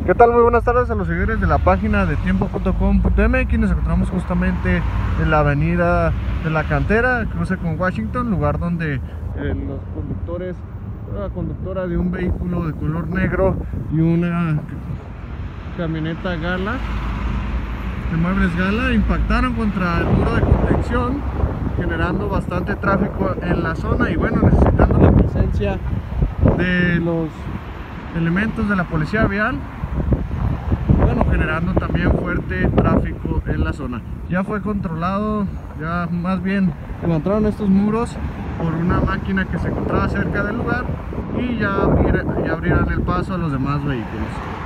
¿Qué tal? Muy buenas tardes a los seguidores de la página de tiempo.com.mx. Nos encontramos justamente en la avenida de la Cantera, cruce con Washington, lugar donde los conductores, la conductora de un vehículo de color negro y una camioneta Gala, de muebles Gala, impactaron contra el muro de contención, generando bastante tráfico en la zona y bueno, necesitando la presencia de los elementos de la policía vial, bueno, generando también fuerte tráfico en la zona. Ya fue controlado, ya más bien levantaron estos muros por una máquina que se encontraba cerca del lugar y ya abrirán el paso a los demás vehículos.